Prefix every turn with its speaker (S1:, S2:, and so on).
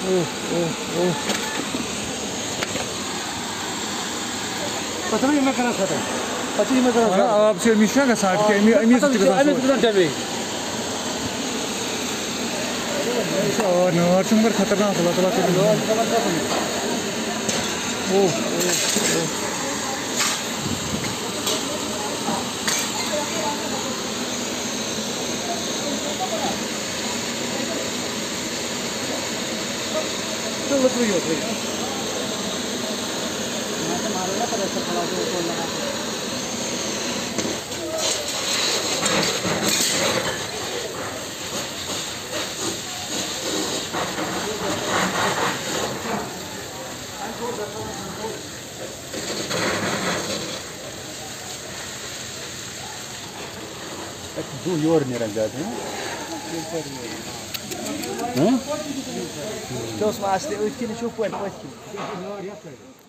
S1: पता नहीं मैं करना खाता पची में करना
S2: आप से मिशन का साथ के अमी से
S1: डबे
S2: और नॉर्थ में खतरनाक अल्लाह ताला के
S1: तो वो तो होते हैं मैं तो मारूंगा पर ऐसा खड़ा हो तो लगा
S2: दो योर नहीं रख जाते हैं
S1: तो उसमें आस्ते उसकी नहीं चुप पड़